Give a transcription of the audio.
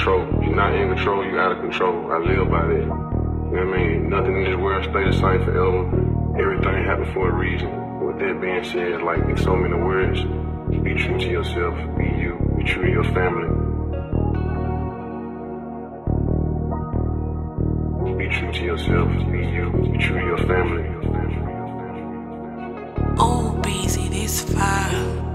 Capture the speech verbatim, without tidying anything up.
control. If you're not in control, you're out of control. I live by that. You know what I mean? Nothing in this world stay the same forever. Everything happens for a reason. With that being said, like in so many words, be true to yourself, be you, be true to your family. Be true to yourself, be you, be true to your family. Oh, busy, this fire.